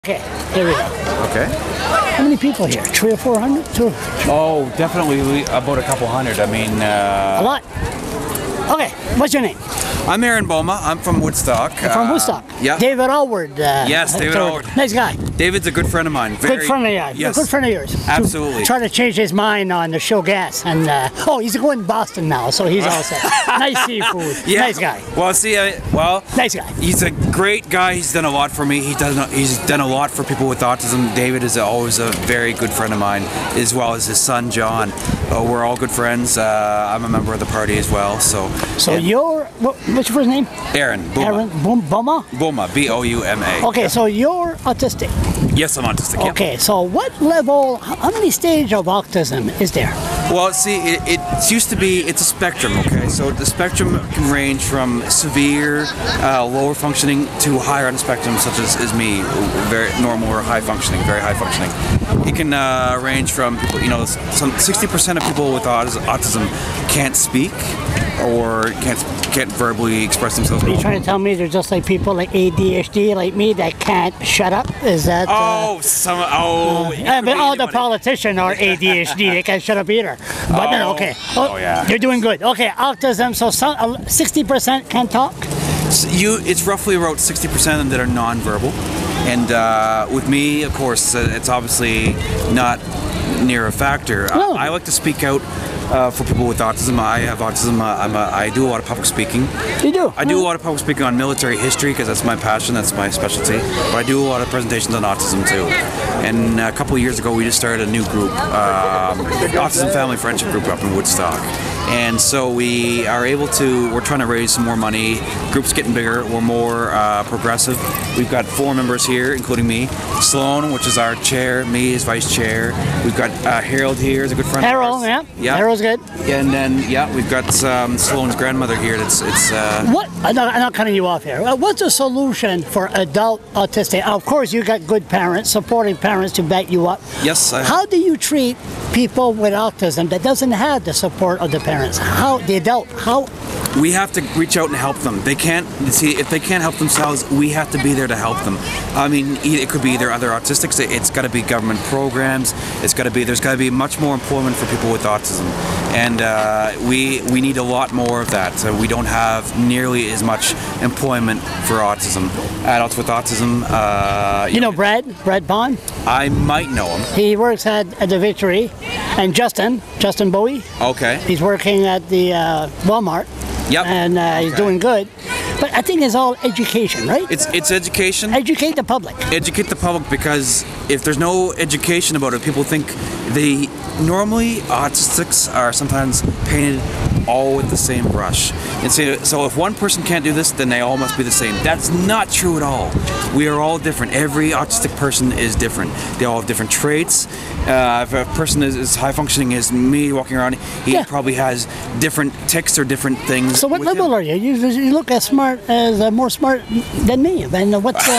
Okay, here we go. Okay. How many people here? 300 or 400? Oh, definitely about a couple hundred. I mean, A lot. Okay, what's your name? I'm Aaron Boma. I'm from Woodstock. From Woodstock. Yeah. David Allward. Yes, David Allward. Nice guy. David's a good friend of mine. Good friend of yours. Yes. Good friend of yours. Absolutely. Try to change his mind on the show gas. And oh, he's going to Boston now, so he's all set. Nice seafood. Yeah. Nice guy. Well, see, Nice guy. he's a great guy. He's done a lot for me. He's done a lot for people with autism. David is always a very good friend of mine, as well as his son John. We're all good friends. I'm a member of the party as well. So You're what's your first name? Aaron Boma. Aaron Boma. Boma, B-O-U-M-A. Okay, so you're autistic. Yes, I'm autistic. Yeah. Okay, so what level? How many stages of autism is there? Well, see, it used to be, it's a spectrum, okay? So the spectrum can range from severe, lower functioning to higher on the spectrum, such as me, very normal or high functioning, very high functioning. It can range from people, some 60% of people with autism can't speak or can't verbally express themselves. Are you trying to tell me there's just like people like ADHD like me that can't shut up? Is that? But all the politicians are ADHD. They can't shut up either. But no, okay. Oh, yeah. You're doing good. Okay, autism. So 60% can talk. It's roughly about 60% of them that are nonverbal, and with me, of course, it's obviously not near a factor. No. I like to speak out. For people with autism, I have autism. I do a lot of public speaking. You do? I do a lot of public speaking on military history because that's my passion, that's my specialty. But I do a lot of presentations on autism too. And a couple of years ago, we just started a new group, Autism Family Friendship Group up in Woodstock. And so we're trying to raise some more money. Group's getting bigger. We're more progressive. We've got 4 members here, including me. Sloan, which is our chair, me as vice chair. We've got Harold here, is a good friend Harold, of ours. yeah. Harold's good. And then, we've got Sloan's grandmother here. What? I'm not cutting you off here. What's the solution for adult autistic? Of course, you got good parents, supporting parents to back you up. Yes, I have. How do you treat people with autism that doesn't have the support of the parents? How? We have to reach out and help them. They can't see if they can't help themselves. We have to be there to help them. I mean, it could be either other autistics. It's got to be government programs. There's got to be much more employment for people with autism, and we need a lot more of that. So we don't have nearly as much employment for autism. Adults with autism. You know Brad Bond? I might know him. He works at the Victory, and Justin Bowie. Okay. He's working at the Walmart. Yep. And he's doing good. But I think it's all education, right? It's education. Educate the public. Educate the public, because if there's no education about it, people think normally autistics are sometimes painted all with the same brush. And so if one person can't do this, then they all must be the same. That's not true at all. We are all different. Every autistic person is different. They all have different traits. If a person is as high functioning as me walking around, he probably has different tics or different things. So what level are you? You look as smart as more smart than me. And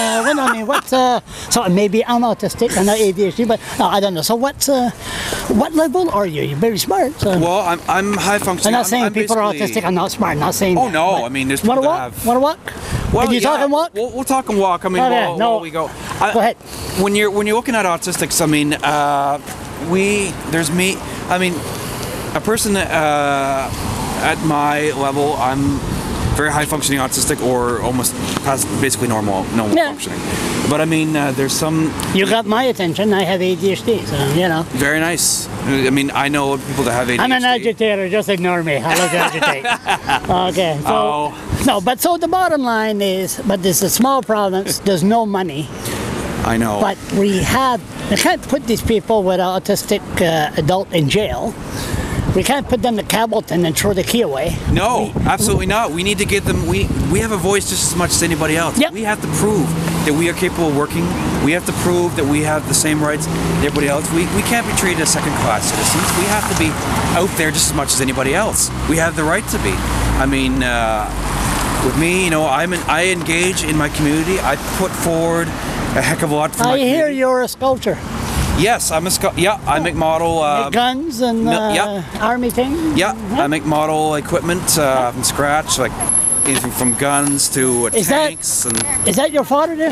so maybe I'm autistic, I'm not ADHD, but no, I don't know. So what level are you? You're very smart. So. Well, I'm high functioning. I'm not saying people are autistic. I'm not smart. I'm not saying. Oh that, no! I mean, there's people that have. Want to walk? Well, Are you talking walk? We'll talk and walk. I mean, while we go. Go ahead. When you're looking at autistics, I mean, there's me. I mean, a person at my level, I'm very high functioning autistic, or almost past basically normal functioning. But I mean, there's some. You got my attention. I have ADHD, so Very nice. I mean, I know people that have ADHD. I'm an agitator. Just ignore me. I love to agitate. Okay. So no, but so the bottom line is, but this is small province. There's no money. I know. But we can't put these people with autistic adult in jail. We can't put them to Cableton and throw the key away. No, absolutely not. We need to get them. We have a voice just as much as anybody else. Yep. We have to prove that we are capable of working. We have to prove that we have the same rights as everybody else. We can't be treated as second-class citizens. We have to be out there just as much as anybody else. We have the right to be. I mean, with me, I engage in my community. I put forward a heck of a lot for my community. I hear you're a sculptor. Yes, I'm a sculptor. Yeah, I make model guns and army things. Yeah, I make model equipment from scratch, like anything from guns to tanks. Is that your father there?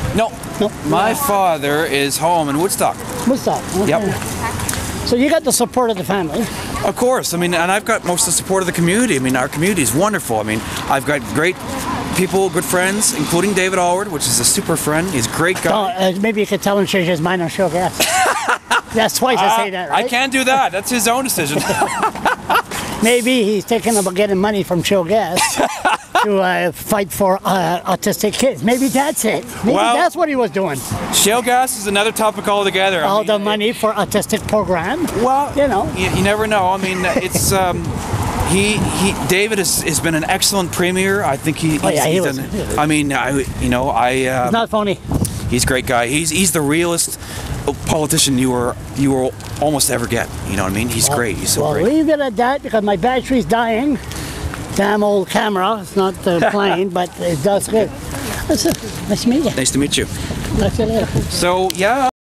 No. No. My father is home in Woodstock. Woodstock. Okay. Yep. So you got the support of the family. Of course. I mean, and I've got most of the support of the community. I mean, our community is wonderful. I mean, I've got great people, good friends, including David Allward, which is a super friend. He's a great guy. Maybe you could tell him to change his mind on show gas. That's twice I say that, right? I can't do that. That's his own decision. Maybe he's thinking about getting money from Show Gas to fight for autistic kids. Maybe that's it. Maybe that's what he was doing. Shale gas is another topic altogether. All the money for autistic program. Well, you know, you never know. I mean, it's David has been an excellent premier. I think he's done. I mean, he's not phony. He's a great guy. He's the realest politician you will almost ever get. You know what I mean? He's great. He's so great. Well, leave it at that because my battery's dying. Damn old camera. It's not playing, but it does good. Nice to meet you. Nice to meet you. Talk to you later. So yeah,